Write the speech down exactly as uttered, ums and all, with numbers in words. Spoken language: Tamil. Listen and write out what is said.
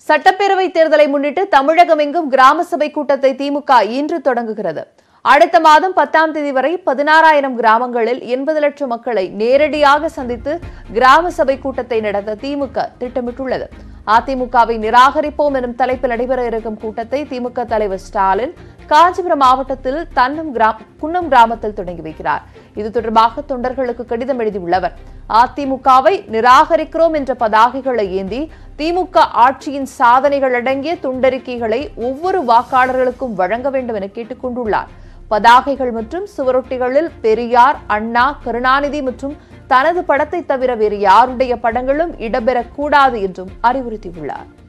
சட்டப்பேரவை தேர்தலை முன்னிட்டு தமிழகமெங்கும் கிராம சபை கூட்டத்தை திமுக இன்று தொடங்குகிறது. அடுத்த மாதம் பத்தாம் தேதி வரை பதினாறாயிரம் கிராமங்களில் எண்பது லட்சம் மக்களை நேரடியாக சந்தித்து கிராம சபை கூட்டத்தை நடத்த திமுக திட்டமிட்டுள்ளது. அதிமுகவை நிராகரிப்போம் எனும் தலைப்பில் நடைபெற இருக்கும் கூட்டத்தை திமுக தலைவர் ஸ்டாலின் காஞ்சிபுரம் மாவட்டத்தில் தன்னம் குன்னம் கிராமத்தில் தொடங்கி வைக்கிறார். இது தொடர்பாக தொண்டர்களுக்கு கடிதம் எழுதியுள்ளவர், அதிமுகவை நிராகரிக்கிறோம் என்ற பதாகைகளை ஏந்தி திமுக ஆட்சியின் சாதனைகள் அடங்கிய துண்டறிக்கைகளை ஒவ்வொரு வாக்காளர்களுக்கும் வழங்க வேண்டும் என கேட்டுக் கொண்டுள்ளார். பதாகைகள் மற்றும் சுவரொட்டிகளில் பெரியார், அண்ணா, கருணாநிதி மற்றும் தனது படத்தை தவிர வேறு யாருடைய படங்களும் இடம்பெறக்கூடாது என்றும் அறிவுறுத்தியுள்ளார்.